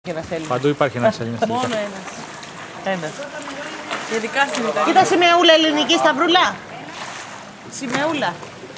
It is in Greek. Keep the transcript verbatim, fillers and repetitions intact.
Ένας Έλληνας. Παντού υπάρχει ένας Έλληνας. Μόνο ένας. Ένας. Ειδικά στην Ιταλία. Κοίτα σημεούλα ελληνική σταυρούλα. Σημεούλα.